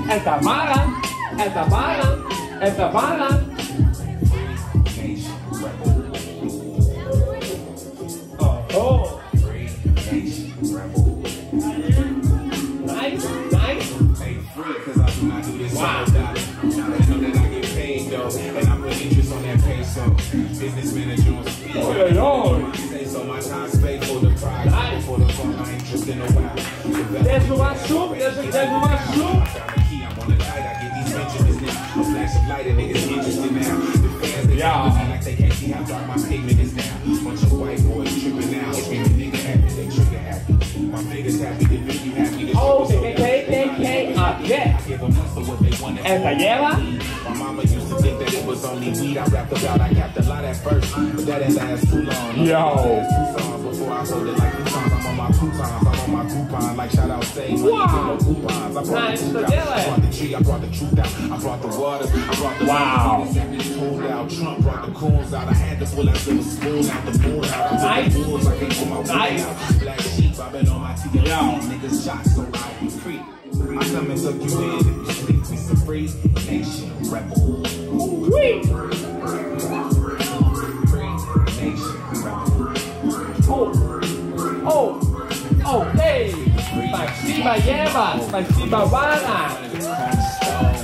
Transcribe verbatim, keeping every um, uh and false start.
Esta vaga, esta vaga, esta vaga. Oh, nice, nice. Wow. And I put interest on that peso. Business manager on speed. Oh, yeah, yeah. Say so my time space for the prize. For the fun, my interest in a while. There's no one soup, there's no one soup. I found the key, I'm on the light. I get these mentions now. A flash of light and niggas interested now. The fans, they yeah. like they can't see how dark my pavement is now. Bunch of white boys tripping now. Screaming nigga happy, they trigger happy. My fingers happy, the video happy. Oh, K K K K up, yeah. I give them hustle what they want. Esta lleva. My mama used to think that it was only weed I rapped about. I capped a lot at first, but that didn't last too long. Yo. Two songs before I sold it like two songs. I'm on my coupons, I'm on my coupon. Like shout out, say, wow. No coupons. I brought nice the truth out. I brought the tree, I brought the truth out. I brought the waters, I brought the wow. Pulled out. Trump brought the coons out. I had to pull out the spoon out the moon out. I nice. The wolves, I can't pull my nice. Out. Black sheep, I've been on my T V. Niggas shot, so I be free. I come and tuck you in if you sleep. We some free nation rebel. Free. Oh, oh, oh, hey. Спасибо, Ева. Спасибо, Вана.